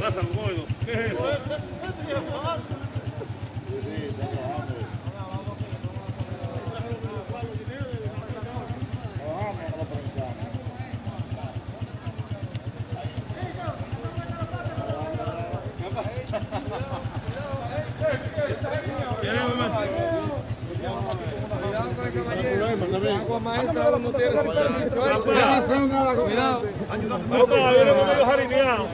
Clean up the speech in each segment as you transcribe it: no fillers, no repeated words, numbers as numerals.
pasa, gordo? ¿Qué es eso? Agua maestra no tiene supervisión. Cuidado. Papá, viene medio jarineado.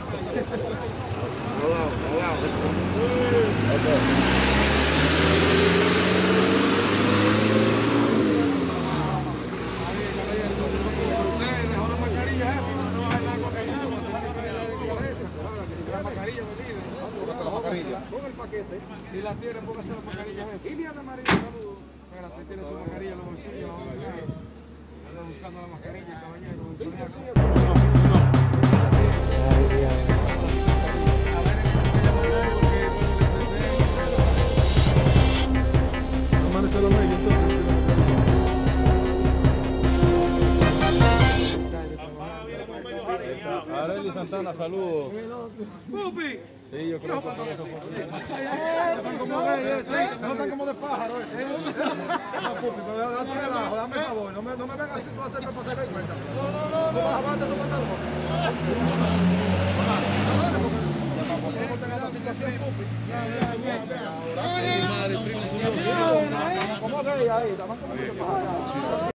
Con el paquete, si la tiene, póngase la mascarilla. Liliana María, saludos. Espérate, tiene su mascarilla en los bolsillos. Anda buscando la mascarilla, caballero. Arely Santana, saludos. ¡Pupi! Sí, yo creo que por eso fue. No están como de pájaro ese. No, Pupi, pero date relajo, dame el favor. No me vengas así tú a hacerme pasar vergüenza. No vas a bajarte esos pantalones. ¿Cómo tengas la situación, Pupi? ¿Cómo que ahí? Estamos como de pájaro.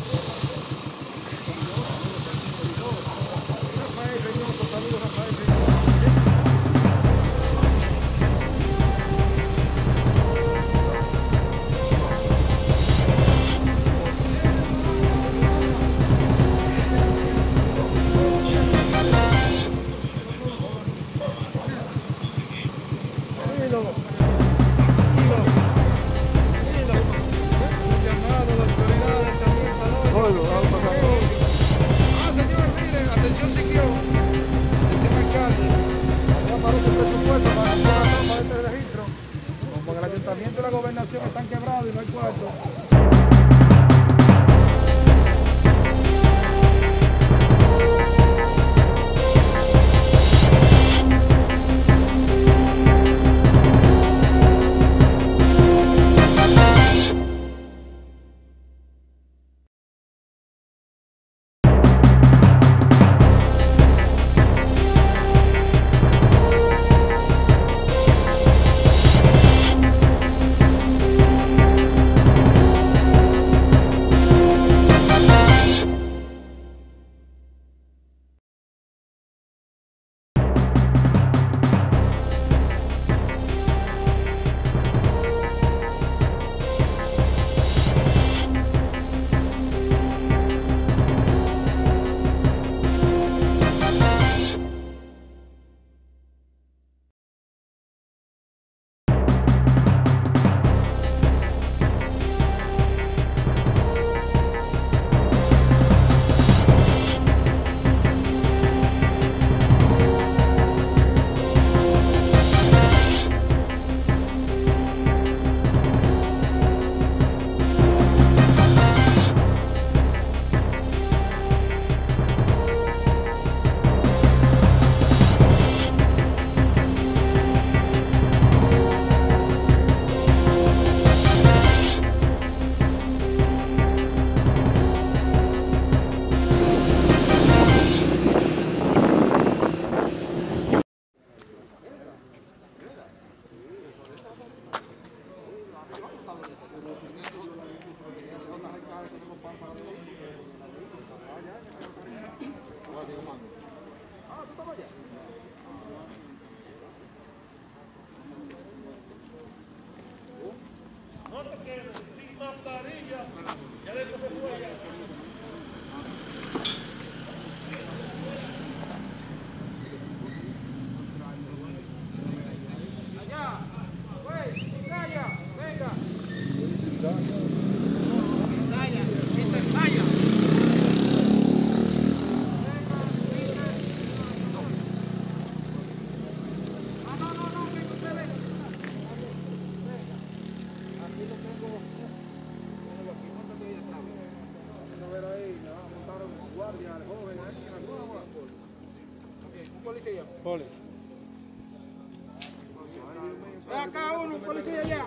Porque el ayuntamiento y la gobernación están quebrados y no hay cuarto. No te quedes sin mascarilla. Ya después se fue ya. Allá, güey, Isaya, venga. Isaya, Mr. Isaya. No, que usted venga. Aquí lo tengo. Aquí, montate ahí atrás. Eso ver ahí, le van a montar un guardia al joven ahí en la nueva. Un policía. Poli. acá uno, un policía allá.